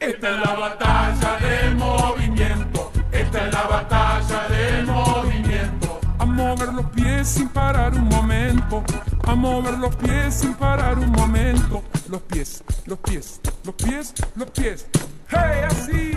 Esta es la batalla del movimiento. Esta es la batalla del movimiento. A mover los pies sin parar un momento. A mover los pies sin parar un momento. Los pies, los pies, los pies, los pies. ¡Hey! Así.